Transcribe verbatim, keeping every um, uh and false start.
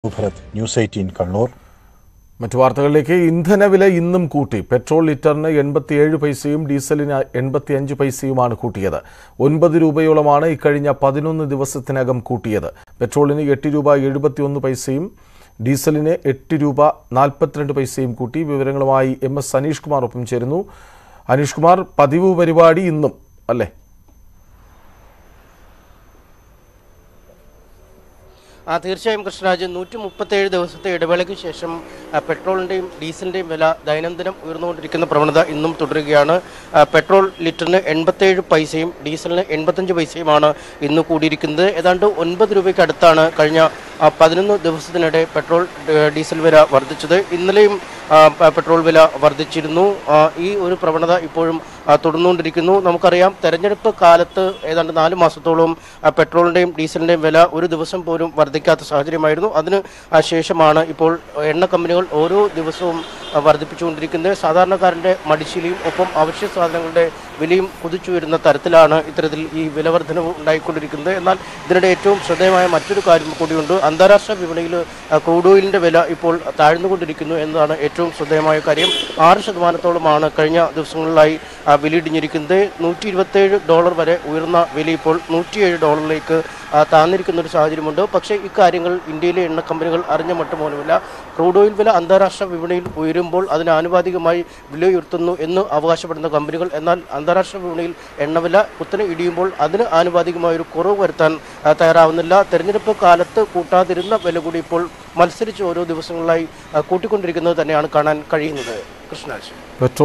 Bharat news eighteen Kannur. മറ്റു വാർത്തകളിലേക്ക്. ഇന്ധനവില ഇന്നും കൂട്ടി. പെട്രോൾ ലിറ്ററിന് എൺപത്തിയേഴ് പൈസയും ഡീസലിന് എൺപത്തിയഞ്ച് പൈസയുമാണ് കൂട്ടിയത്. ഒൻപത് രൂപയോളമാണ് ഇക്കഴിഞ്ഞ പതിനൊന്ന് ദിവസത്തിനകം കൂട്ടിയത്. പെട്രോളിന് എട്ട് രൂപ എഴുപത്തിയൊന്ന് പൈസയും ഡീസലിന് എട്ട് രൂപ നാൽപ്പത്തിരണ്ട് പൈസയും കൂട്ടി. വിവരങ്ങളുമായി എം എസ് അനീഷ് കുമാർ ഒപ്പം ചേരുന്നു. അനീഷ് കുമാർ, പതിവ് പരിപാടി ഇന്നും അല്ലേ? ആ തീർച്ചയായും കൃഷ്ണരാജ്, നൂറ്റി മുപ്പത്തേഴ് ദിവസത്തെ ഇടവേളയ്ക്ക് ശേഷം പെട്രോളിൻ്റെയും ഡീസലിൻ്റെയും വില ദൈനംദിനം ഉയർന്നുകൊണ്ടിരിക്കുന്ന പ്രവണത ഇന്നും തുടരുകയാണ്. പെട്രോൾ ലിറ്ററിന് എൺപത്തേഴ് പൈസയും ഡീസലിന് എൺപത്തഞ്ച് പൈസയുമാണ് ഇന്ന് കൂടിയിരിക്കുന്നത്. ഏതാണ്ട് ഒൻപത് രൂപയ്ക്ക് അടുത്താണ് കഴിഞ്ഞ പതിനൊന്ന് ദിവസത്തിനിടെ പെട്രോൾ ഡീസൽ വില വർദ്ധിച്ചത്. ഇന്നലെയും പെട്രോൾ വില വർദ്ധിച്ചിരുന്നു. ഈ ഒരു പ്രവണത ഇപ്പോഴും തുടർന്നുകൊണ്ടിരിക്കുന്നു. നമുക്കറിയാം, തെരഞ്ഞെടുപ്പ് കാലത്ത് ഏതാണ്ട് നാല് മാസത്തോളം പെട്രോളിൻ്റെയും ഡീസലിൻ്റെയും വില ഒരു ദിവസം പോലും വർദ്ധിക്കാത്ത സാഹചര്യമായിരുന്നു. അതിന് ശേഷമാണ് ഇപ്പോൾ എണ്ണ കമ്പനികൾ ഓരോ ദിവസവും വർദ്ധിപ്പിച്ചുകൊണ്ടിരിക്കുന്നത്. സാധാരണക്കാരൻ്റെ മടിശീലയും ഒപ്പം അവശ്യ സാധനങ്ങളുടെ വിലയും കുതിച്ചുയരുന്ന തരത്തിലാണ് ഇത്തരത്തിൽ ഈ വിലവർദ്ധനവ് ഉണ്ടായിക്കൊണ്ടിരിക്കുന്നത്. എന്നാൽ ഇതിനിടെ ഏറ്റവും ശ്രദ്ധേയമായ മറ്റൊരു കാര്യം കൂടിയുണ്ട്. അന്താരാഷ്ട്ര വിപണിയിൽ ക്രൂഡ് ഓയിലിൻ്റെ വില ഇപ്പോൾ താഴ്ന്നുകൊണ്ടിരിക്കുന്നു എന്നതാണ് ഏറ്റവും ശ്രദ്ധേയമായ കാര്യം. ആറ് ശതമാനത്തോളമാണ് കഴിഞ്ഞ ദിവസങ്ങളിലായി വിലയിടിഞ്ഞിരിക്കുന്നത്. നൂറ്റി ഇരുപത്തേഴ് ഡോളർ വരെ ഉയർന്ന വില ഇപ്പോൾ നൂറ്റിയേഴ് ഡോളറിലേക്ക് താഴ്ന്നിരിക്കുന്ന ഒരു സാഹചര്യമുണ്ട്. പക്ഷേ ഇക്കാര്യങ്ങൾ ഇന്ത്യയിലെ എണ്ണ കമ്പനികൾ അറിഞ്ഞ മട്ടും പോലുമില്ല. ക്രൂഡ് ഓയിൽ വില അന്താരാഷ്ട്ര വിപണിയിൽ ഉയരുമ്പോൾ അതിന് ആനുപാതികമായി വില ഉയർത്തുന്നു എന്ന് അവകാശപ്പെടുന്ന കമ്പനികൾ, എന്നാൽ അന്താരാഷ്ട്ര വിപണിയിൽ എണ്ണവില കുത്തനെ ഇടിയുമ്പോൾ അതിന് ആനുപാതികമായ ഒരു കുറവ് വരുത്താൻ തയ്യാറാവുന്നില്ല. തെരഞ്ഞെടുപ്പ് കാലത്ത് കൂട്ടാതിരുന്ന വില കൂടി ഇപ്പോൾ മത്സരിച്ച് ഓരോ ദിവസങ്ങളിലായി കൂട്ടിക്കൊണ്ടിരിക്കുന്നത് തന്നെയാണ് കാണാൻ കഴിയുന്നത്. കൃഷ്ണരാജ്.